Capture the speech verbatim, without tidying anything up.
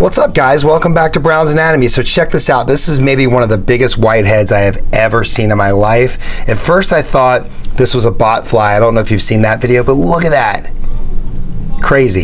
What's up, guys? Welcome back to Brown's Anatomy. So check this out. This is maybe one of the biggest whiteheads I have ever seen in my life. At first I thought this was a botfly. I don't know if you've seen that video, but look at that. Crazy.